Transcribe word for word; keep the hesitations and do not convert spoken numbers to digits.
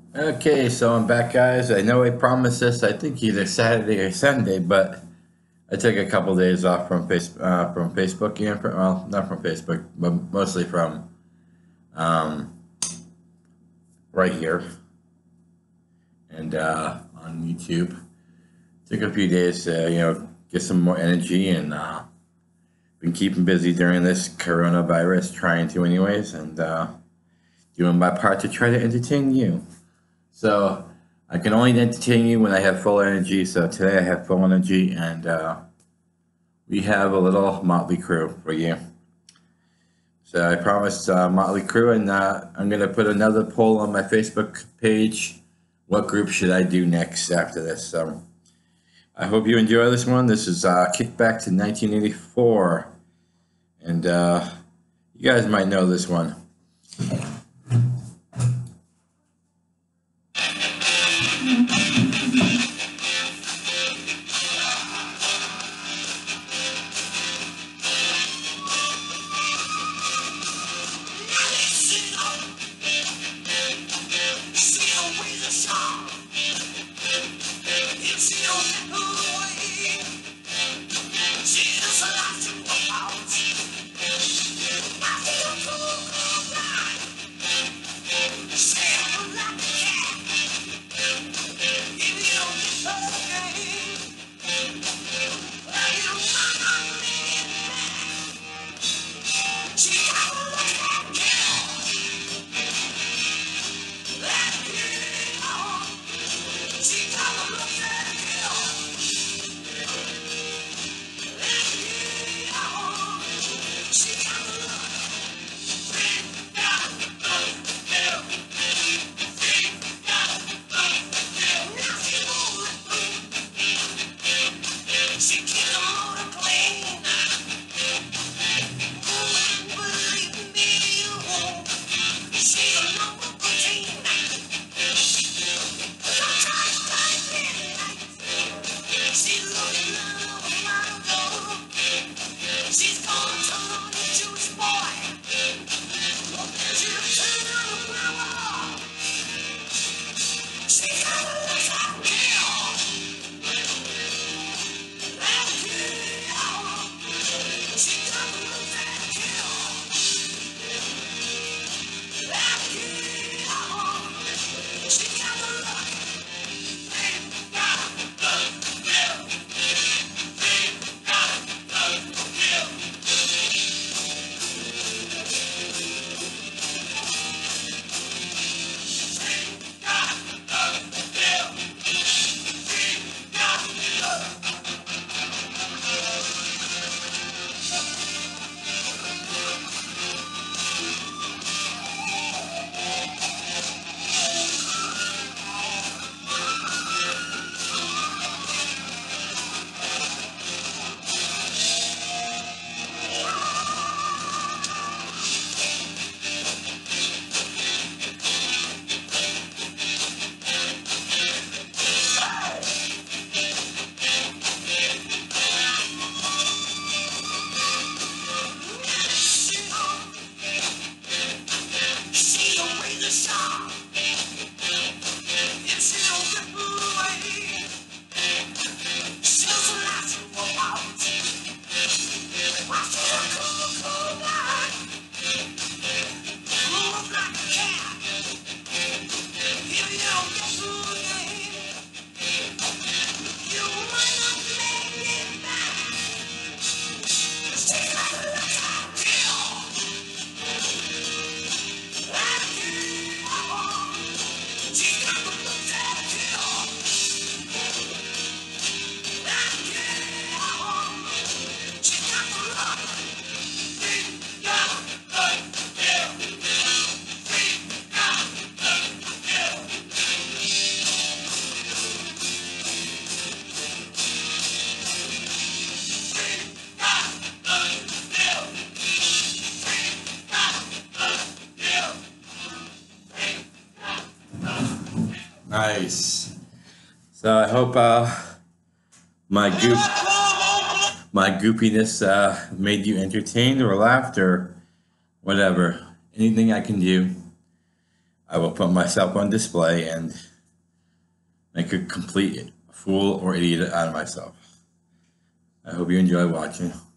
Okay, so I'm back, guys. I know I promised this, I think either Saturday or Sunday, but I took a couple days off from face uh, from Facebook and from, well, not from Facebook, but mostly from um, right here and uh, on YouTube. Took a few days to you know get some more energy and uh, been keeping busy during this coronavirus, trying to anyways, and uh, doing my part to try to entertain you. So I can only entertain you when I have full energy. So today I have full energy, and uh, we have a little Motley Crue for you. So I promised uh, Motley Crue, and uh, I'm gonna put another poll on my Facebook page. What group should I do next after this? So I hope you enjoy this one. This is uh, Kickback to nineteen eighty-four, and uh, you guys might know this one. Nice. So I hope uh, my goop, my goopiness uh, made you entertained or laughed or whatever. Anything I can do. I will put myself on display and make a complete fool or idiot out of myself. I hope you enjoy watching.